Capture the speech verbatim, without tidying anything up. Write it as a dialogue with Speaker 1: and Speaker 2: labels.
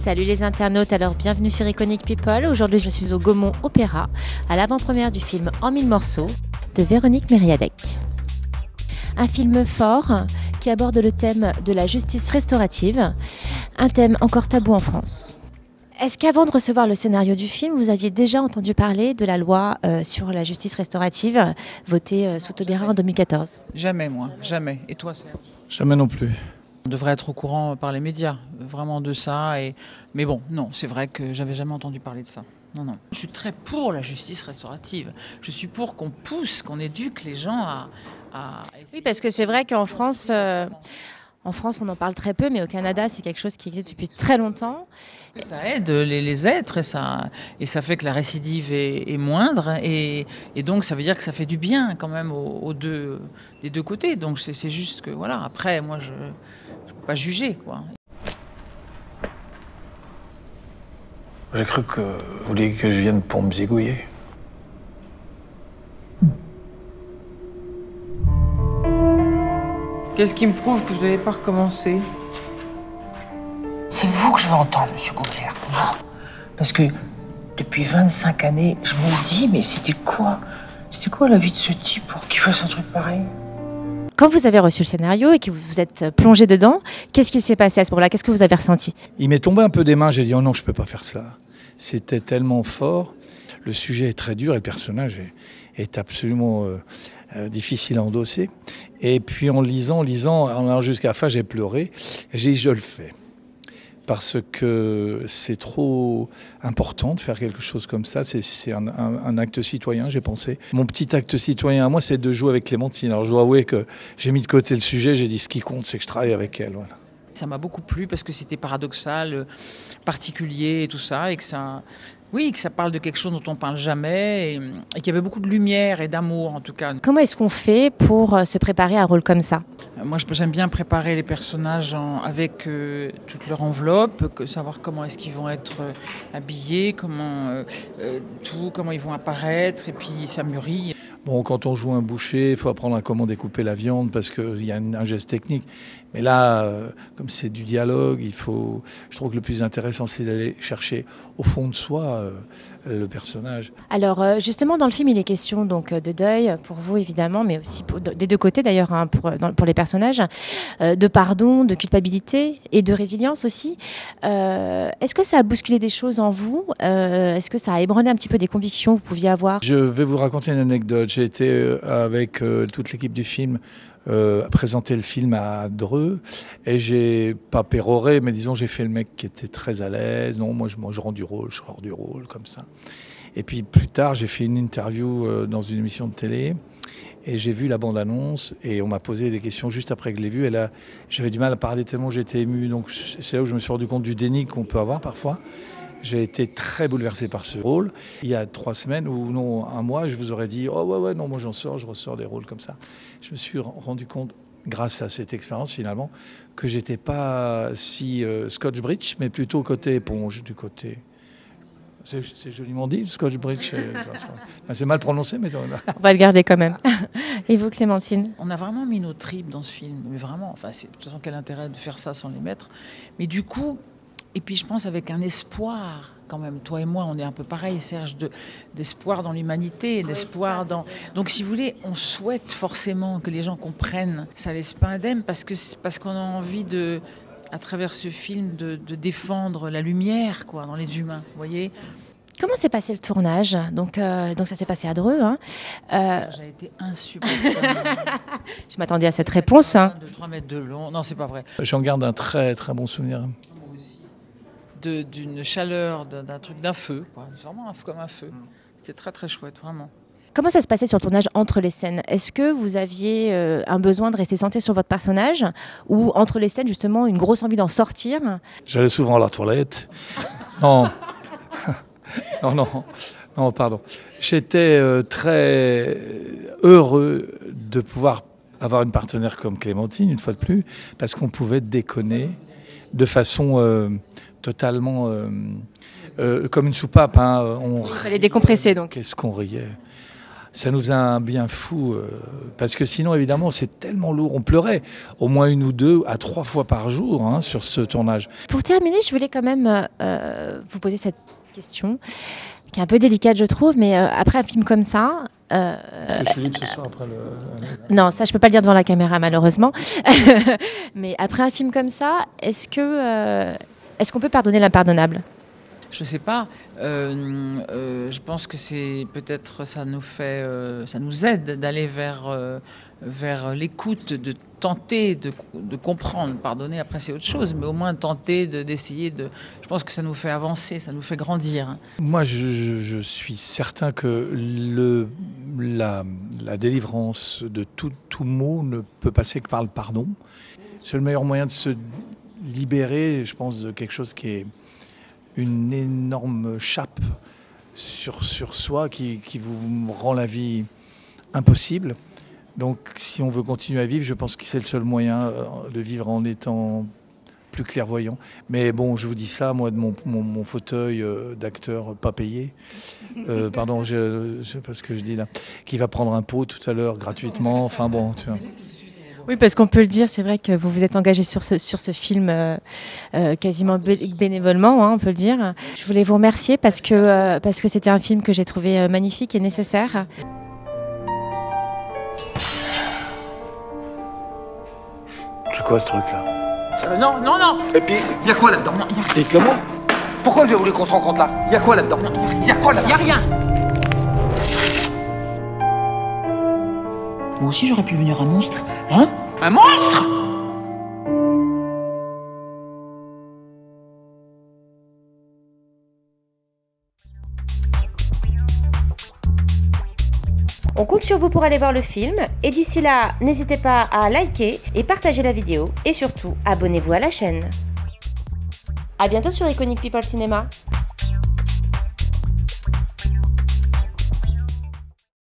Speaker 1: Salut les internautes, alors bienvenue sur Iconic People. Aujourd'hui je suis au Gaumont Opéra, à l'avant-première du film En mille morceaux de Véronique Mériadec. Un film fort qui aborde le thème de la justice restaurative, un thème encore tabou en France. Est-ce qu'avant de recevoir le scénario du film, vous aviez déjà entendu parler de la loi euh, sur la justice restaurative votée euh, sous Taubira en deux mille quatorze?
Speaker 2: Jamais moi, jamais. Et toi Serge?
Speaker 3: Jamais non plus.
Speaker 2: On devrait être au courant par les médias, vraiment de ça. Et... Mais bon, non, c'est vrai que j'avais jamais entendu parler de ça. Non, non. Je suis très pour la justice restaurative. Je suis pour qu'on pousse, qu'on éduque les gens à... à...
Speaker 1: Oui, parce que c'est vrai qu'en France... Euh... En France, on en parle très peu, mais au Canada, c'est quelque chose qui existe depuis très longtemps.
Speaker 2: Ça aide les, les êtres et ça, et ça fait que la récidive est, est moindre. Et, et donc, ça veut dire que ça fait du bien quand même aux, aux deux, des deux côtés. Donc, c'est, c'est juste que, voilà, après, moi, je ne peux pas juger, quoi.
Speaker 3: J'ai cru que vous vouliez que je vienne pour me zigouiller.
Speaker 2: Qu'est-ce qui me prouve que je n'allais pas recommencer?
Speaker 4: C'est vous que je veux entendre, monsieur Gobert, vous. Parce que depuis vingt-cinq années, je me dis, mais c'était quoi? C'était quoi la vie de ce type pour qu'il fasse un truc pareil?
Speaker 1: Quand vous avez reçu le scénario et que vous vous êtes plongé dedans, qu'est-ce qui s'est passé à ce moment-là? Qu'est-ce que vous avez ressenti?
Speaker 3: Il m'est tombé un peu des mains, j'ai dit oh non, je peux pas faire ça. C'était tellement fort, le sujet est très dur et le personnage est, est absolument euh, euh, difficile à endosser. Et puis en lisant, en lisant, en allant jusqu'à la fin, j'ai pleuré. J'ai dit je le fais. Parce que c'est trop important de faire quelque chose comme ça. C'est, c'est un, un, un acte citoyen, j'ai pensé. Mon petit acte citoyen à moi, c'est de jouer avec Clémentine. Alors je dois avouer que j'ai mis de côté le sujet, j'ai dit ce qui compte, c'est que je travaille avec elle. Voilà.
Speaker 2: Ça m'a beaucoup plu parce que c'était paradoxal, particulier et tout ça. Et que ça, oui, que ça parle de quelque chose dont on ne parle jamais. Et, et qu'il y avait beaucoup de lumière et d'amour en tout cas.
Speaker 1: Comment est-ce qu'on fait pour se préparer à un rôle comme ça?
Speaker 2: Moi, j'aime bien préparer les personnages en, avec euh, toute leur enveloppe, que, savoir comment est-ce qu'ils vont être euh, habillés, comment, euh, euh, tout, comment ils vont apparaître, et puis ça mûrit.
Speaker 3: Bon, quand on joue un boucher, il faut apprendre à comment découper la viande parce qu'il y a un geste technique. Mais là, euh, comme c'est du dialogue, il faut. Je trouve que le plus intéressant, c'est d'aller chercher au fond de soi euh, le personnage.
Speaker 1: Alors, euh, justement, dans le film, il est question donc de deuil pour vous évidemment, mais aussi pour, des deux côtés d'ailleurs hein, pour, dans, pour les personnages, euh, de pardon, de culpabilité et de résilience aussi. Euh, est-ce que ça a bousculé des choses en vous? euh, Est-ce que ça a ébranlé un petit peu des convictions que vous pouviez avoir?
Speaker 3: Je vais vous raconter une anecdote. J'ai été avec euh, toute l'équipe du film euh, présenter le film à Dreux et j'ai pas péroré, mais disons j'ai fait le mec qui était très à l'aise. Non, moi je, moi, je rends du rôle, je sors du rôle comme ça. Et puis plus tard, j'ai fait une interview euh, dans une émission de télé et j'ai vu la bande-annonce et on m'a posé des questions juste après que je l'ai vue. Et là, j'avais du mal à parler tellement j'étais ému. Donc c'est là où je me suis rendu compte du déni qu'on peut avoir parfois. J'ai été très bouleversé par ce rôle. Il y a trois semaines ou non, un mois, je vous aurais dit « Oh ouais, ouais, non, moi j'en sors, je ressors des rôles comme ça ». Je me suis rendu compte, grâce à cette expérience finalement, que j'étais pas si euh, Scotch-Bridge, mais plutôt côté éponge, du côté... C'est, c'est joliment dit, Scotch-Bridge. Ben, c'est mal prononcé, mais...
Speaker 1: On va le garder quand même. Et vous, Clémentine?
Speaker 2: On a vraiment mis nos tripes dans ce film, mais vraiment. Enfin, c'est, de toute façon, quel intérêt de faire ça sans les mettre? Mais du coup... Et puis je pense avec un espoir, quand même, toi et moi, on est un peu pareil, Serge, de, d'espoir dans l'humanité, d'espoir dans... Donc si vous voulez, on souhaite forcément que les gens comprennent, ça laisse pas indemne, parce, que, parce qu'on a envie de, à travers ce film, de, de défendre la lumière, quoi, dans les humains, vous voyez.
Speaker 1: Comment s'est passé le tournage? Donc, euh, donc ça s'est passé à Dreux. Hein.
Speaker 2: Euh... Ça a été insupportable.
Speaker 1: Je m'attendais à cette réponse. Hein.
Speaker 2: De trois mètres de long, non, c'est pas vrai.
Speaker 3: J'en garde un très très bon souvenir.
Speaker 2: De, d'une chaleur, d'un, d'un truc, d'un feu, quoi. Vraiment un, comme un feu. C'était très très chouette, vraiment.
Speaker 1: Comment ça se passait sur le tournage entre les scènes? Est-ce que vous aviez euh, un besoin de rester centré sur votre personnage ou entre les scènes justement une grosse envie d'en sortir?
Speaker 3: J'allais souvent à la toilette. Non, non, non, non, pardon. J'étais euh, très heureux de pouvoir avoir une partenaire comme Clémentine, une fois de plus, parce qu'on pouvait déconner de façon... Euh, totalement euh, euh, comme une soupape. Hein. On
Speaker 1: Il fallait décompresser donc.
Speaker 3: Qu'est-ce qu'on riait. ça nous faisait un bien fou, euh, parce que sinon, évidemment, c'est tellement lourd. On pleurait au moins une ou deux à trois fois par jour hein, sur ce tournage.
Speaker 1: Pour terminer, je voulais quand même euh, vous poser cette question, qui est un peu délicate, je trouve, mais euh, après un film comme ça... Euh,
Speaker 3: Est-ce que je suis libre ce soir après le...
Speaker 1: Non, ça, je peux pas le dire devant la caméra, malheureusement. Mais après un film comme ça, est-ce que euh, est-ce qu'on peut pardonner l'impardonnable ?
Speaker 2: Je sais pas. Euh, euh, je pense que c'est peut-être ça nous fait, euh, ça nous aide d'aller vers euh, vers l'écoute, de tenter de, de comprendre. Pardonner, après c'est autre chose, mais au moins tenter de, d'essayer de. Je pense que ça nous fait avancer, ça nous fait grandir.
Speaker 3: Moi, je, je, je suis certain que le la, la délivrance de tout, tout mot ne peut passer que par le pardon. C'est le meilleur moyen de se libérer, je pense, de quelque chose qui est une énorme chape sur, sur soi qui, qui vous rend la vie impossible. Donc si on veut continuer à vivre, je pense que c'est le seul moyen de vivre en étant plus clairvoyant. Mais bon, je vous dis ça, moi, de mon, mon, mon fauteuil d'acteur pas payé, euh, pardon, je, je sais pas ce que je dis là, qui va prendre un pot tout à l'heure gratuitement, enfin bon, tu vois.
Speaker 1: Oui, parce qu'on peut le dire, c'est vrai que vous vous êtes engagé sur ce, sur ce film euh, euh, quasiment bé- bénévolement, hein, on peut le dire. Je voulais vous remercier parce que, euh, parce que c'était un film que j'ai trouvé euh, magnifique et nécessaire.
Speaker 3: C'est quoi ce truc-là?
Speaker 4: Euh, non, non, non.
Speaker 5: Et puis, il y a quoi là-dedans?
Speaker 3: Dites-le moi.
Speaker 5: Pourquoi j'ai voulu qu'on se rencontre là? Il y a quoi là-dedans? Il y a quoi là-dedans?
Speaker 4: Y a rien. Moi aussi j'aurais pu devenir un monstre. Hein? Un monstre!
Speaker 1: On compte sur vous pour aller voir le film. Et d'ici là, n'hésitez pas à liker et partager la vidéo. Et surtout, abonnez-vous à la chaîne. À bientôt sur Iconic People Cinéma.